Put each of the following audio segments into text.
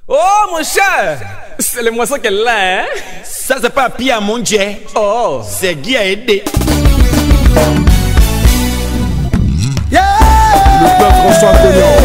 Oh mon cher, c'est le moisson qu'elle a, hein? Ça c'est pas Pierre mon Dieu. Oh, c'est Guy a aidé. Yeah! Le père François Cognon.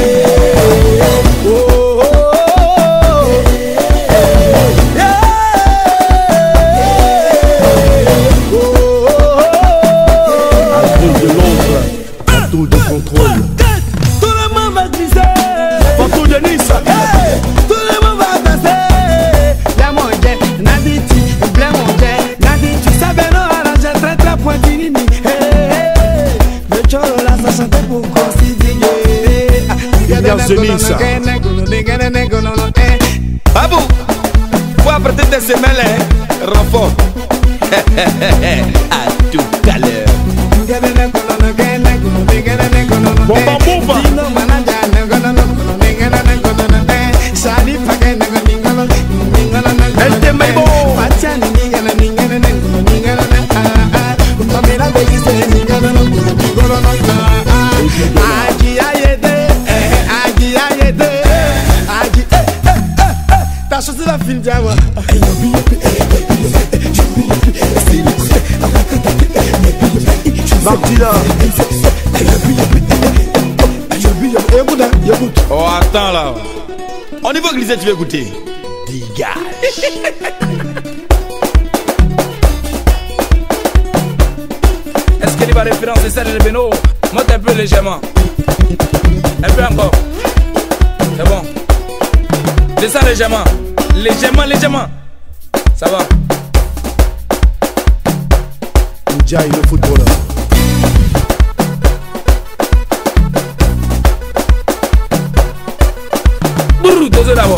De l'ombre, partout de contrôle. Tout le monde va glisser. Partout de Nice. Tout le monde va danser. La mondiale, Naditi, blé mondial, Naditi, ça va nous arranger très très pointini. Le choro là, ça chante pour considérer. Babou, faut apprêter tes semelles, hein? Renfort. À tout à l'heure. Bomba bomba. Elle t'aime bon. T'as choisi la file diamant. Martina. Oh attends là. On y va glisser, tu veux goûter. Dégage. est-ce qu'il va référencer ça de Beno? Monte un peu légèrement. Un peu encore. C'est bon. Descends légèrement. Légèrement. Ça va. Ndiaye le footballeur. Bourou, dosez d'abord.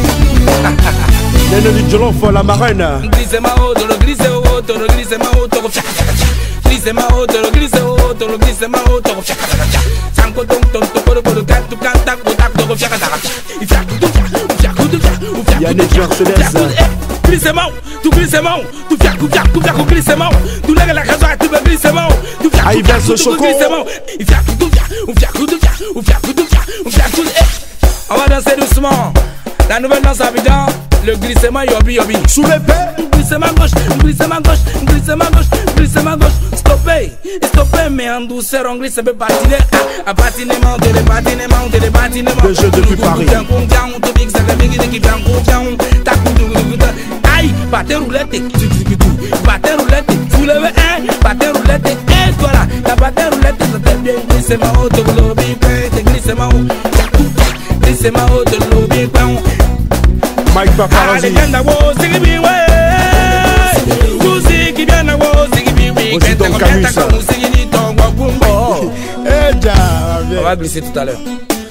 Neneli Jolof, la marraine. Glisse ma haut, tolo glisse haut, tolo glisse ma haut, tolo fiac. Glisse ma haut, tolo glisse haut, tolo glisse ma haut, tolo fiac. Sanko ton ton toko toko katu kanta kotak toko fiac. Il fiac tout fiac. Yannick Mercedes. Glisse ma haut, tu glisse ma haut, tu fiac glisse ma haut. Tu lèves la raison, tu me glisse ma haut. Tu fiac. Ah, il verse le choco. Il fiac tout fiac. On va danser doucement. La nouvelle danse à Abidjan. Le glissement yobi. Sous l'épée. Glissement gauche. Stoppez, mais en douceur on glisse un peu patiner. À patinement, de patinement. Le jeu depuis Paris. Aïe, battez roulette. Soulevez un, battez roulette. Et voilà, la battez roulette, ça t'aime bien. Glissement haut de lobby, glissement haut. Glissement haut de lobby, Mike Paparazzi. Aussi donc Camus. On va glisser tout à l'heure.